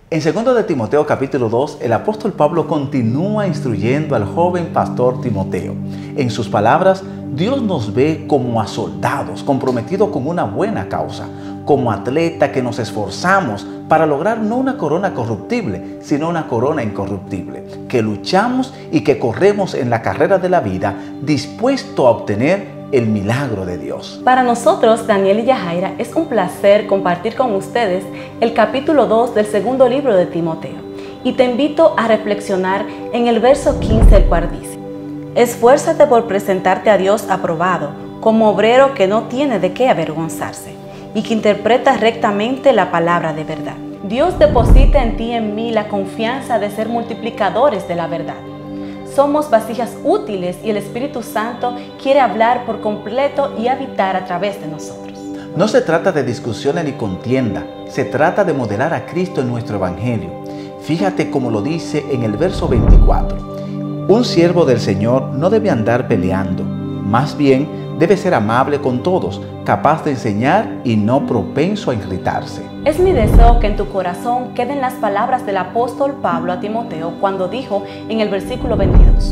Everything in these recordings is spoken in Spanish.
En 2 de Timoteo capítulo 2, el apóstol Pablo continúa instruyendo al joven pastor Timoteo. En sus palabras, Dios nos ve como a soldados comprometidos con una buena causa, como atleta que nos esforzamos para lograr no una corona corruptible, sino una corona incorruptible, que luchamos y que corremos en la carrera de la vida dispuesto a obtener el milagro de Dios. Para nosotros, Daniel y Yajaira, es un placer compartir con ustedes el capítulo 2 del segundo libro de Timoteo. Y te invito a reflexionar en el verso 15, el cual dice: esfuérzate por presentarte a Dios aprobado, como obrero que no tiene de qué avergonzarse y que interpreta rectamente la palabra de verdad. Dios deposita en ti y en mí la confianza de ser multiplicadores de la verdad. Somos vasijas útiles y el Espíritu Santo quiere hablar por completo y habitar a través de nosotros. No se trata de discusiones ni contienda, se trata de modelar a Cristo en nuestro Evangelio. Fíjate cómo lo dice en el verso 24. Un siervo del Señor no debe andar peleando, más bien debe ser amable con todos, capaz de enseñar y no propenso a irritarse. Es mi deseo que en tu corazón queden las palabras del apóstol Pablo a Timoteo cuando dijo en el versículo 22: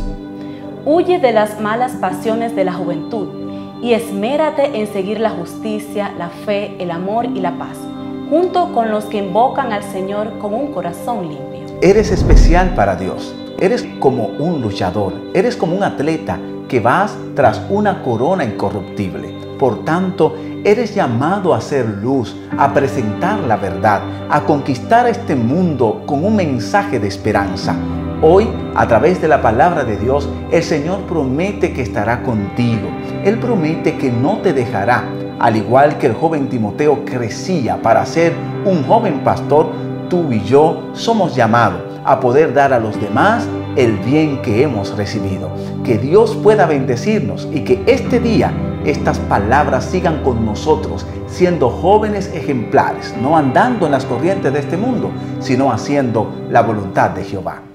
huye de las malas pasiones de la juventud y esmérate en seguir la justicia, la fe, el amor y la paz, junto con los que invocan al Señor con un corazón limpio. Eres especial para Dios. Eres como un luchador, eres como un atleta que vas tras una corona incorruptible. Por tanto, eres llamado a ser luz, a presentar la verdad, a conquistar este mundo con un mensaje de esperanza. Hoy, a través de la palabra de Dios, el Señor promete que estará contigo. Él promete que no te dejará. Al igual que el joven Timoteo crecía para ser un joven pastor, tú y yo somos llamados a poder dar a los demás el bien que hemos recibido. Que Dios pueda bendecirnos y que este día estas palabras sigan con nosotros, siendo jóvenes ejemplares, no andando en las corrientes de este mundo, sino haciendo la voluntad de Jehová.